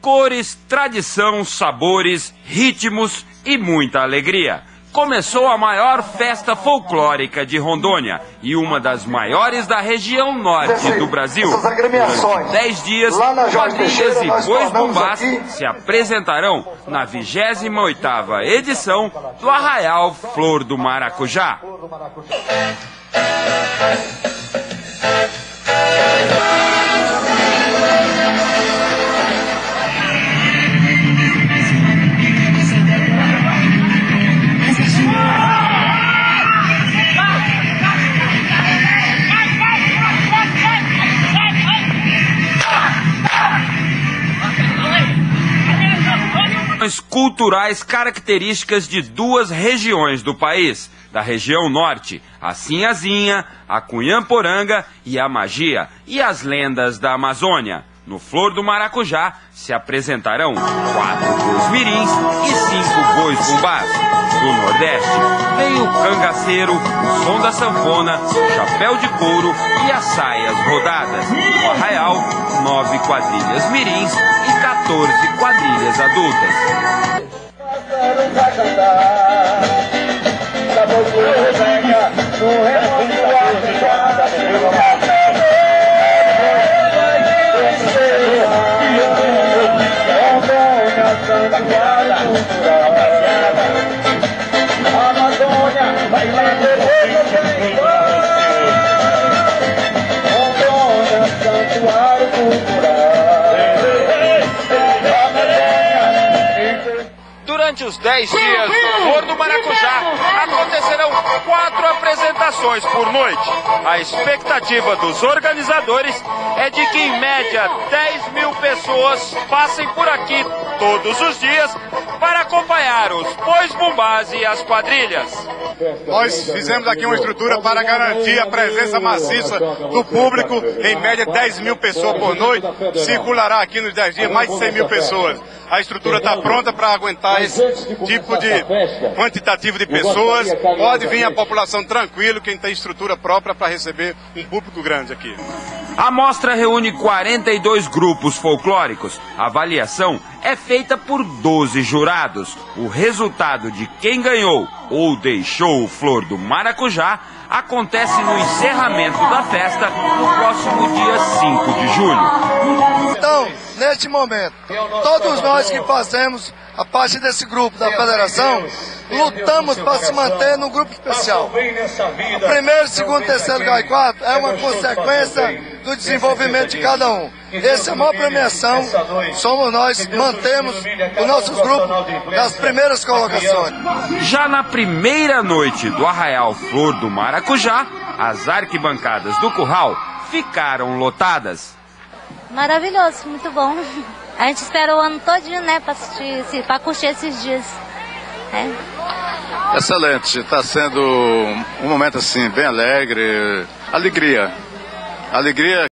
Cores, tradição, sabores, ritmos e muita alegria. Começou a maior festa folclórica de Rondônia e uma das maiores da região norte do Brasil. Durante 10 dias, quadrilhas e bois-bumbás se apresentarão na 28ª edição do Arraial Flor do Maracujá. Culturais características de duas regiões do país, da região norte, a Sinhazinha, a Cunhamporanga e a Magia, e as lendas da Amazônia. No Flor do Maracujá se apresentarão 4 bois mirins e 5 bois bumbás. Do Nordeste vem o cangaceiro, o som da sanfona, o chapéu de couro e as saias rodadas. No Arraial, 9 quadrilhas mirins e 14 quadrilhas adultas. Durante os 10 dias do Flor do Maracujá, acontecerão 4 apresentações por noite. A expectativa dos organizadores é de que, em média, 10.000 pessoas passem por aqui todos os dias para acompanhar os bois-bumbás e as quadrilhas. Nós fizemos aqui uma estrutura para garantir a presença maciça do público, em média 10.000 pessoas por noite. Circulará aqui nos 10 dias mais de 100.000 pessoas. A estrutura está pronta para aguentar esse tipo de quantitativo de pessoas. Pode vir a população tranquilo, quem tem estrutura própria para receber um público grande aqui. A mostra reúne 42 grupos folclóricos. A avaliação é feita por 12 jurados. O resultado de quem ganhou ou deixou o Flor do Maracujá acontece no encerramento da festa no próximo dia 5 de julho. Então, neste momento, todos nós que fazemos a parte desse grupo da federação, lutamos para se manter no grupo especial. O primeiro, segundo, terceiro, lugar e quarto é uma consequência do desenvolvimento de cada um. Essa é a maior premiação, somos nós, mantemos os nossos grupos das primeiras colocações. Já na primeira noite do Arraial Flor do Maracujá, as arquibancadas do curral ficaram lotadas. Maravilhoso, muito bom. A gente espera o ano todinho, né, para curtir esses dias. Excelente, está sendo um momento assim bem alegre, alegria